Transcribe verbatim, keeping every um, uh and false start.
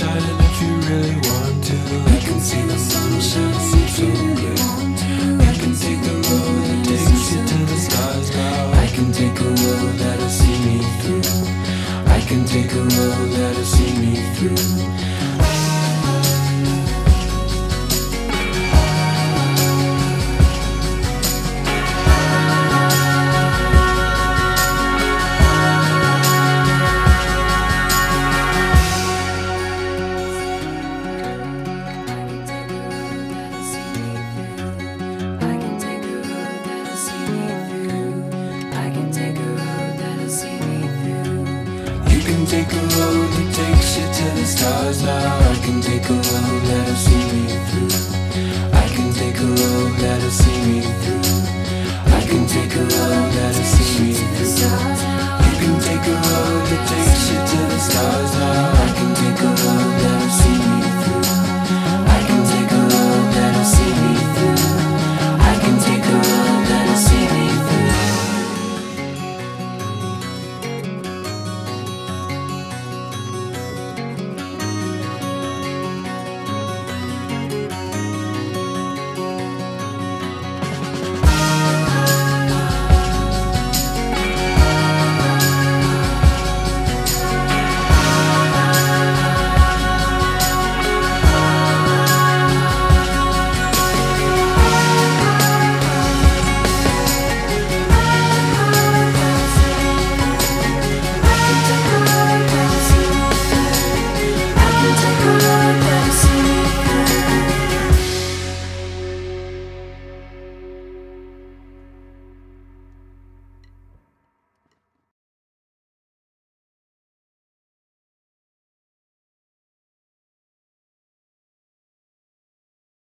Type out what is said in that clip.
decided if you really want to. I can see the sunshine, seems so good. I can take the road that takes you to the stars now. I can take a road that'll see me through. I can take a road that'll see me through. Take a road that takes you to the stars now.